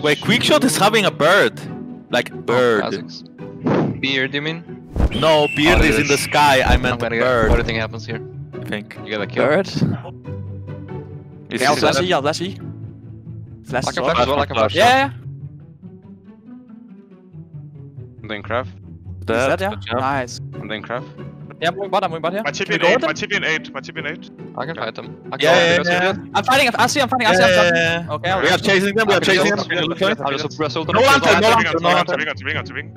Wait, Quickshot is having a bird. Like bird. Classics. Beard, you mean? No, beard is in the sky. I meant I'm gonna bird. What do you think happens here? I think. You get a kill. Bird. Is Yeah, it flash that? E, yeah, flash E. Flash I as can well. flash as well, I can flash. Yeah, I'm doing craft. That, that, yeah. good job. Nice. I'm doing craft. Yeah, I'm moving bot here. My Can TP we in go 8, with my them? TP in 8, my TP in 8. I can fight them. I can Yeah, go yeah, yeah. I'm fighting, I see, I'm fighting. Yeah, yeah. Okay, We are chasing them, we are chasing them. I'll just press ult. No lantern, no I'm lantern, no lantern. TPing.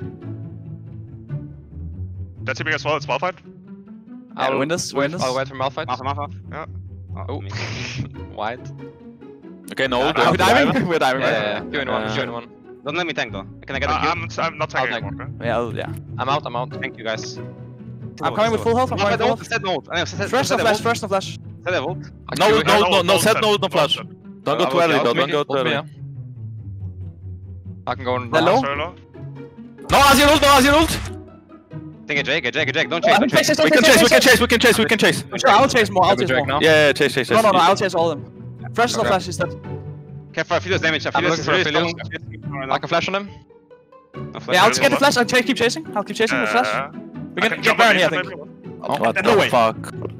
They're TPing as well, it's Malphite. I'll win this, win this. I'll wait for Malphite. Malphite. Yeah. Oh. Me. White. Okay, no, Yeah, We're diving? We're diving, Yeah, right? yeah, 2 in 1. Don't let me tank though. Can I get a kill? I'm not taking I'll take. anymore, okay? Yeah, yeah. I'm out. Thank you guys. I'm coming with full health, I'm coming Malphite with ult, full health. set no ult. First no flash, first no flash. Set a ult. No, set no flash. Don't go too early though, don't go too early. I can go on. They're low. Very low. No Azir ult, no Azir ult! Take a Drake, don't Oh, chase, don't chase. We can chase. Sure, I'll chase more, I'll chase more. now. Yeah, chase. No, I'll chase all of them. First no Okay. flash is that. Careful, Aphelios damage. I'm Aphelios looking is for really Aphelios. strong. I can flash on him. Yeah, I'll just get the flash, I'll keep chasing. I'll keep chasing with flash. We can get Baron here, I think. Oh, What no the way. fuck?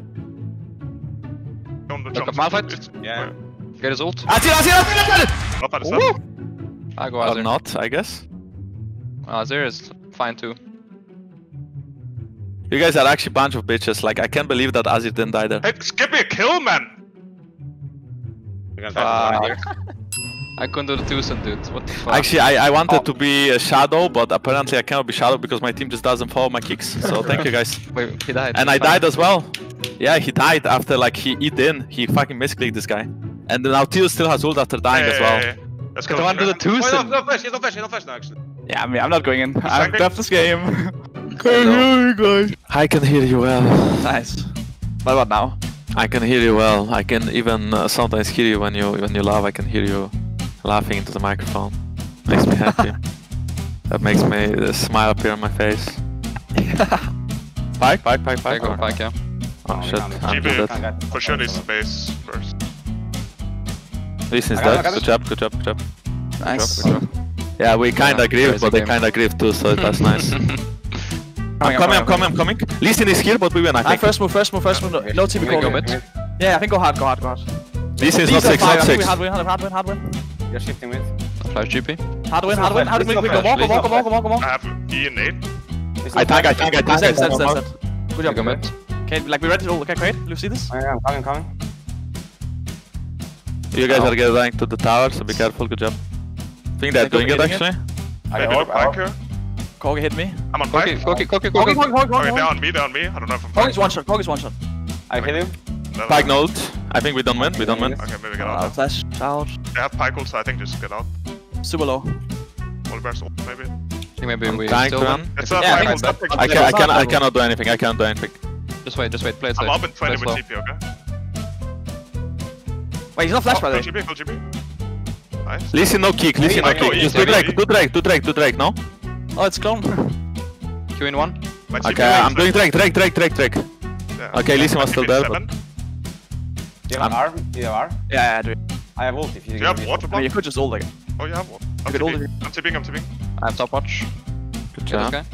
Look up Malphite. Yeah. Get his ult. Azir! Malphite is Woo! dead. I go Or Azir. not, I guess. Azir is fine too. You guys are actually a bunch of bitches. Like, I can't believe that Azir didn't die there. Hey, give me a kill, man! We're gonna die from here. I couldn't do the twosome, dude. What the fuck? Actually, I wanted to be a shadow, but apparently I cannot be shadow because my team just doesn't follow my kicks. So thank you guys. Wait, he died. And I died as well. Yeah, he died after like he eat in. He fucking misclicked this guy. And now Tio still has ult after dying as well. Let's Because go. I want to do the Oh, twosome. no flash, no flash, no actually. Yeah, I mean, I'm not going in. I've Second. left this game. I can hear you well. Nice. But what now? I can hear you well. I can even sometimes hear you when you laugh. I can hear you laughing into the microphone. Makes me happy. That makes me a smile appear on my face. Pike. I go back, yeah. Oh shit, I'm GB, dead. for sure needs the base first. This is I got dead. it. Good job. Nice. Good job. Yeah, we kinda grieved, crazy but they game. kinda grieved too, so that's nice. I'm coming. Lee Sin is here, but we win, I I think. first move. No TP We go call. mid. Yeah, I think go hard. Lee Sin is not These are 6, five, not I think 6. we hard win. You're shifting mid. Flash GP. Hard win. How do we go? Walk. I have E and 8. I tank. That's. Good We job. go mid. Okay, like we ready to okay, great. You see this? I'm coming. You guys are getting to the tower, so be careful, good job. I think they're doing it actually. Maybe the Pike here. Kogi hit me. I'm on Pike. Kogi. Okay, they're on me. I don't know if I'm Pike. Kogi's one shot. I kill you. Never. Pike note. I think we don't win. Okay, maybe get out. Flash out. They have Pike ult, so I think just get out. Super low. Oliver's ult, maybe. I think maybe we Tank still run. win. It's a Yeah, I Pike think ult. I cannot do anything. Just wait. Play it safe. I'm up in 20 Play with slow. TP, okay? Wait, he's not flash by the way. Full GB. Nice. Lee Sin no kick, Lee Sin no I go kick. E, Just I do go Drake, no? Oh, it's clone. Q in 1. My TP Okay, I'm doing Drake. Yeah. Okay, Lee Sin was My still TP there, is but... 7. Do you have an arm? Do you have arm? Yeah, I do. I have ult if you Do you have water I mean, block? you could just ult again. Oh, you have one. I'm could ult TPing. it. I'm TPing. I have top watch. Good Get this job. guy.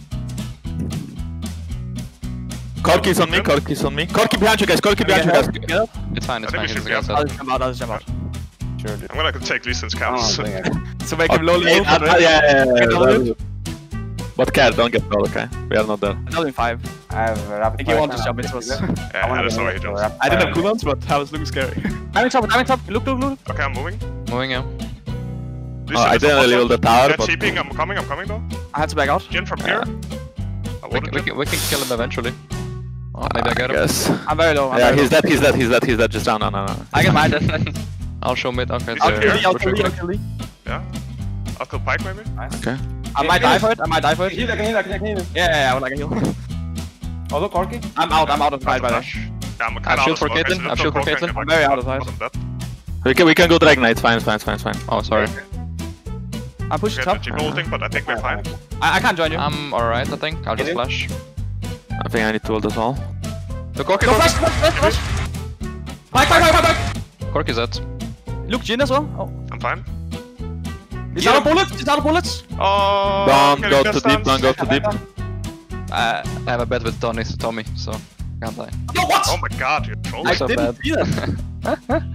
Corki's on me. Corki behind you guys, Get up. It's fine. I think we should He's get against I'll us. just jump out. Sure, dude. I'm gonna take Lee Sin's Oh, counts. I'm doing it. So make him low Okay, level. yeah. But care, don't get low, okay? We are not there. Another in 5. I have a I rapid think he fire wants to now. jump into us. Yeah, that's the way he jumps. I didn't have cooldowns, but I was looking scary. I'm in top. Look. Okay, I'm moving. Moving, yeah. Lee Oh, Sin I is on didn't one level the side. tower, They're but... TPing. I'm coming though. I have to back out. Jin from here. I wouldn't Jin. We can kill him eventually. Oh, maybe I get him. Yes. I'm very low. Yeah, he's dead. Just down. No. I get mine. I'll show mid. Okay, I'll there. kill I'll kill Lee. Yeah. I'll kill Pike maybe. Okay. I might die for it. I can heal. Yeah, I would like a heal. Oh, look, Corki. I'm out of fight by the way. Yeah, I'm I kinda have out shield of for smoke. Caitlyn. I have shield for Caitlyn. I'm very out of sight. Wasn't dead. We can go Drake Knight. Fine. Oh, sorry. I push We the get the top. GP ulting, but I think we're fine. I can't join you. I'm alright, I think. I'll just Hit him. flash. I think I need to ult as well. The Corki. Go flash. Back. Corki is dead. Look, Jin as well. Oh, I'm fine. He's out of bullets. He's out of bullets. Oh, Don't getting go gun too deep, stuns. don't go too deep. I have a bet with Tommy, so can't die. No, what? Oh my god, you're trolling. I so didn't bad. see that.